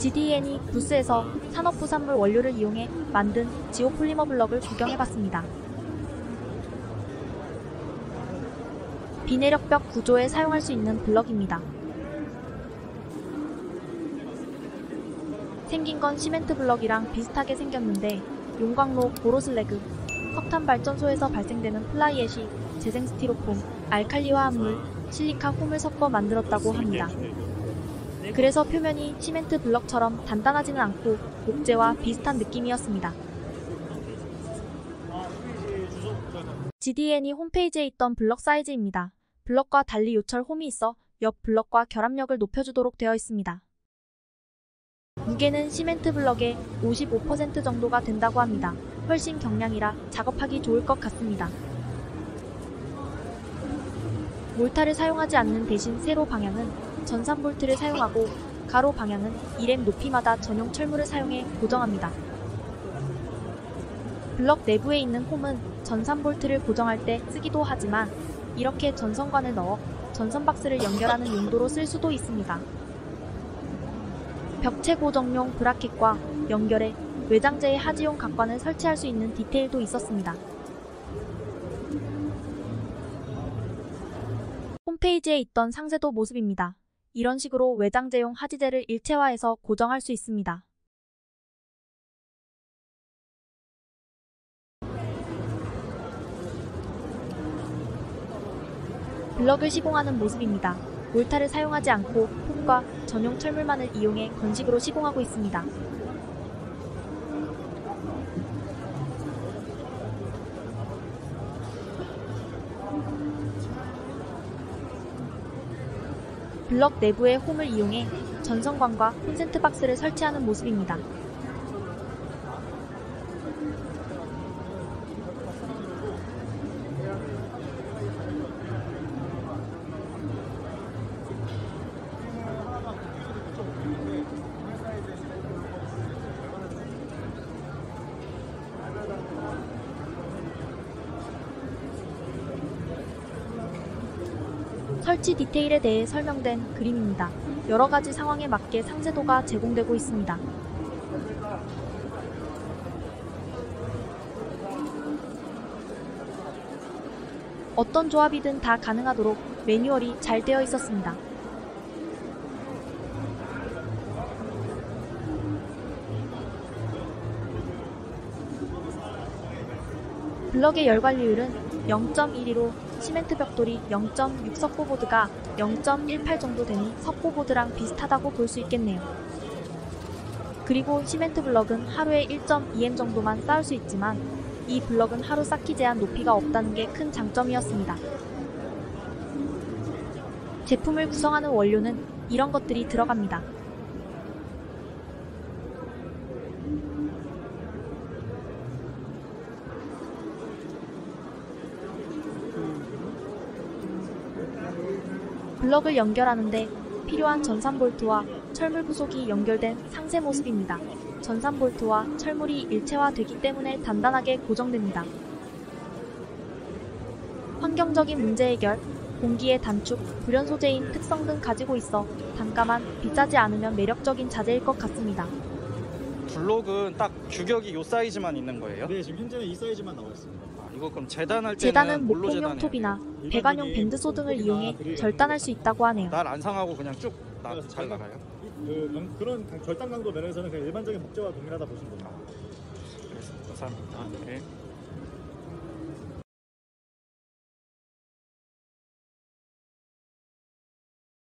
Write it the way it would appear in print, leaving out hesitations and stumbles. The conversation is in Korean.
GDN이 부스에서 산업부산물 원료를 이용해 만든 지오폴리머 블럭을 구경해봤습니다. 비내력벽 구조에 사용할 수 있는 블럭입니다. 생긴 건 시멘트 블럭이랑 비슷하게 생겼는데 용광로, 보로슬래그, 석탄발전소에서 발생되는 플라이애쉬, 재생 스티로폼, 알칼리화합물, 실리카 홈을 섞어 만들었다고 합니다. 그래서 표면이 시멘트 블럭처럼 단단하지는 않고 목재와 비슷한 느낌이었습니다. GDN이 홈페이지에 있던 블럭 사이즈입니다. 블럭과 달리 요철 홈이 있어 옆 블럭과 결합력을 높여주도록 되어 있습니다. 무게는 시멘트 블럭의 55% 정도가 된다고 합니다. 훨씬 경량이라 작업하기 좋을 것 같습니다. 몰타를 사용하지 않는 대신 세로 방향은 전산 볼트를 사용하고 가로 방향은 1m 높이마다 전용 철물을 사용해 고정합니다. 블럭 내부에 있는 홈은 전산 볼트를 고정할 때 쓰기도 하지만 이렇게 전선관을 넣어 전선 박스를 연결하는 용도로 쓸 수도 있습니다. 벽체 고정용 브라켓과 연결해 외장재의 하지용 각관을 설치할 수 있는 디테일도 있었습니다. 홈페이지에 있던 상세도 모습입니다. 이런 식으로 외장재용 하지재를 일체화해서 고정할 수 있습니다. 블럭을 시공하는 모습입니다. 몰타를 사용하지 않고 폼과 전용 철물만을 이용해 건식으로 시공하고 있습니다. 블럭 내부의 홈을 이용해 전선관과 콘센트 박스를 설치하는 모습입니다. 설치 디테일에 대해 설명된 그림입니다. 여러 가지 상황에 맞게 상세도가 제공되고 있습니다. 어떤 조합이든 다 가능하도록 매뉴얼이 잘 되어 있었습니다. 블럭의 열 관리율은 0.12로 시멘트 벽돌이 0.6 석고보드가 0.18 정도 되니 석고보드랑 비슷하다고 볼 수 있겠네요. 그리고 시멘트 블럭은 하루에 1.2M 정도만 쌓을 수 있지만 이 블럭은 하루 쌓기 제한 높이가 없다는 게 큰 장점이었습니다. 제품을 구성하는 원료는 이런 것들이 들어갑니다. 블럭을 연결하는데 필요한 전산 볼트와 철물 부속이 연결된 상세 모습입니다. 전산 볼트와 철물이 일체화되기 때문에 단단하게 고정됩니다. 환경적인 문제 해결, 공기의 단축, 불연 소재인 특성 등 가지고 있어 단가만 비싸지 않으면 매력적인 자재일 것 같습니다. 블록은 딱 규격이 이 사이즈만 있는 거예요? 네, 지금 현재는 이 사이즈만 나와 있습니다. 이거 그럼 재단할 때는 재단은 뭘로 목공용 재단해요? 톱이나 배관용 밴드소 등을 이용해 절단할 수 있다고 하네요. 날 안 상하고 그냥 쭉 잘 나가요? 그런 절단 강도 면에서는 그냥 일반적인 목재와 동일하다 보시면 됩니다. 감사합니다. 네.